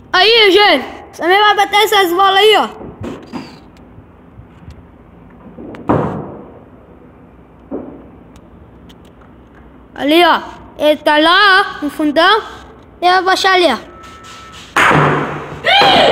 Aí, gente. Você também vai bater essas bolas aí, ó. Ali, ó. Ele tá lá, ó, no fundão. E eu vou baixar ali, ó.